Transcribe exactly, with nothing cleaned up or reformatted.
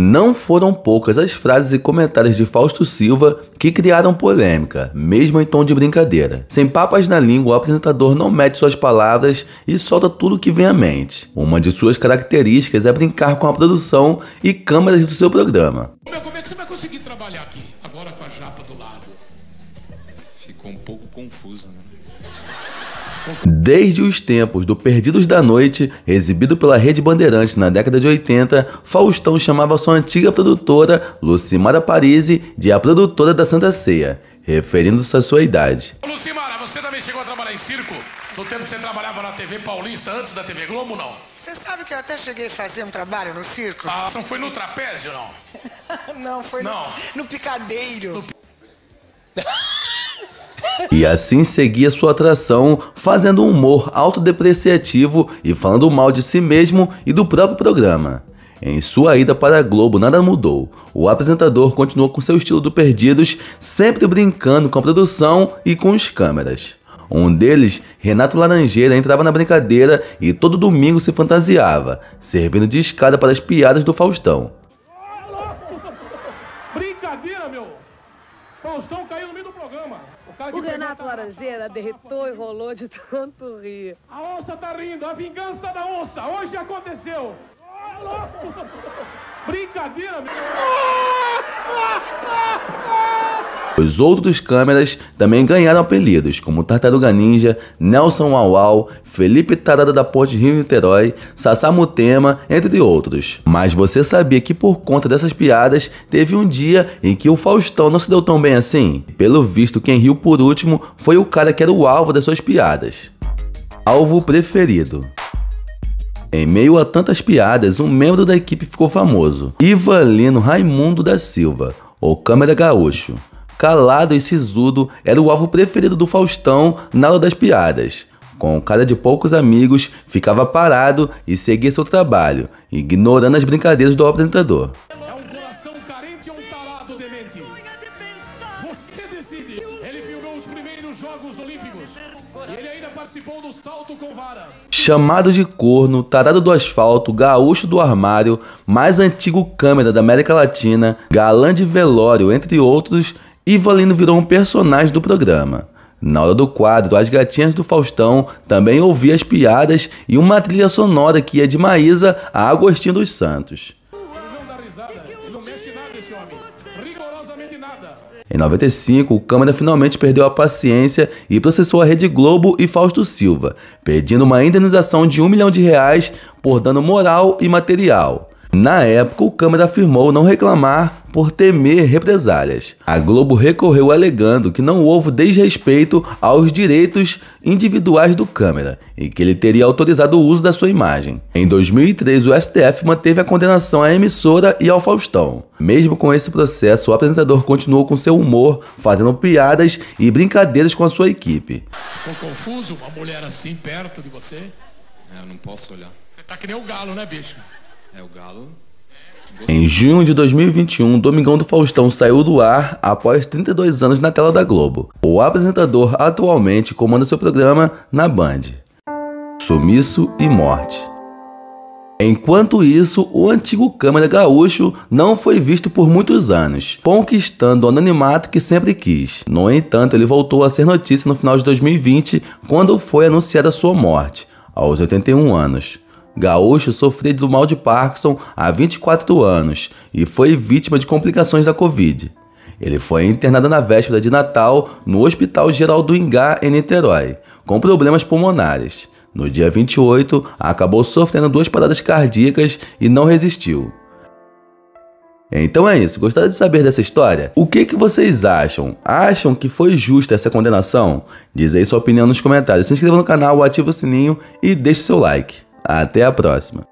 Não foram poucas as frases e comentários de Fausto Silva que criaram polêmica, mesmo em tom de brincadeira. Sem papas na língua, o apresentador não mede suas palavras e solta tudo o que vem à mente. Uma de suas características é brincar com a produção e câmeras do seu programa. Como é que você vai conseguir trabalhar aqui, agora com a japa do lado? Ficou um pouco confuso, né? Desde os tempos do Perdidos da Noite, exibido pela Rede Bandeirantes na década de oitenta, Faustão chamava sua antiga produtora, Lucimara Parisi, de a produtora da Santa Ceia, referindo-se à sua idade. Lucimara, você também chegou a trabalhar em circo? No tempo que você trabalhava na T V Paulista, antes da T V Globo, não? Você sabe que eu até cheguei a fazer um trabalho no circo? Ah, não foi no trapézio, não? Não, foi não. No, no picadeiro. No... E assim seguia sua atração, fazendo um humor autodepreciativo e falando mal de si mesmo e do próprio programa. Em sua ida para a Globo, nada mudou. O apresentador continuou com seu estilo do Perdidos, sempre brincando com a produção e com os câmeras. Um deles, Renato Laranjeira, entrava na brincadeira e todo domingo se fantasiava, servindo de escada para as piadas do Faustão. Brincadeira, meu! Faustão caiu no meio do programa. O, o Renato Laranjeira derretou e rolou de tanto rir. A onça tá rindo, a vingança da onça. Hoje aconteceu. Oh, louco! Brincadeira, meu! Os outros câmeras também ganharam apelidos, como Tartaruga Ninja, Nelson Uau Uau, Felipe Tarada da Ponte Rio-Niterói, Sassá Mutema, entre outros. Mas você sabia que por conta dessas piadas, teve um dia em que o Faustão não se deu tão bem assim? Pelo visto, quem riu por último foi o cara que era o alvo das suas piadas. Alvo preferido. Em meio a tantas piadas, um membro da equipe ficou famoso. Ivalino Raimundo da Silva, o câmera gaúcho. Calado e sisudo, era o alvo preferido do Faustão na hora das piadas. Com cara de poucos amigos, ficava parado e seguia seu trabalho, ignorando as brincadeiras do apresentador. É um coração carente ou um tarado demente? Você decide. Ele filmou os primeiros Jogos Olímpicos. E ele ainda participou do salto com vara. Chamado de corno, tarado do asfalto, gaúcho do armário, mais antigo câmera da América Latina, galã de velório, entre outros, Ivalino virou um personagem do programa. Na hora do quadro, as gatinhas do Faustão também ouviam as piadas e uma trilha sonora que ia de Maísa a Agostinho dos Santos. Ele não dá risada, ele não mexe nada esse homem, rigorosamente nada. Em noventa e cinco, o câmera finalmente perdeu a paciência e processou a Rede Globo e Fausto Silva, pedindo uma indenização de um milhão de reais por dano moral e material. Na época, o câmera afirmou não reclamar por temer represálias. A Globo recorreu alegando que não houve desrespeito aos direitos individuais do câmera e que ele teria autorizado o uso da sua imagem. Em dois mil e três, o S T F manteve a condenação à emissora e ao Faustão. Mesmo com esse processo, o apresentador continuou com seu humor, fazendo piadas e brincadeiras com a sua equipe. Ficou confuso? Uma mulher assim perto de você? É, eu não posso olhar. Você tá que nem o galo, né, bicho? É o galo. Em junho de dois mil e vinte e um, Domingão do Faustão saiu do ar após trinta e dois anos na tela da Globo. O apresentador atualmente comanda seu programa na Band. Sumiço e morte. Enquanto isso, o antigo câmera gaúcho não foi visto por muitos anos, conquistando o anonimato que sempre quis. No entanto, ele voltou a ser notícia no final de dois mil e vinte, quando foi anunciada sua morte, aos oitenta e um anos. Gaúcho sofria do mal de Parkinson há vinte e quatro anos e foi vítima de complicações da Covid. Ele foi internado na véspera de Natal no Hospital Geral do Ingá, em Niterói, com problemas pulmonares. No dia vinte e oito, acabou sofrendo duas paradas cardíacas e não resistiu. Então é isso, gostaram de saber dessa história? O que, que vocês acham? Acham que foi justa essa condenação? Diz aí sua opinião nos comentários. Se inscreva no canal, ativa o sininho e deixe seu like. Até a próxima!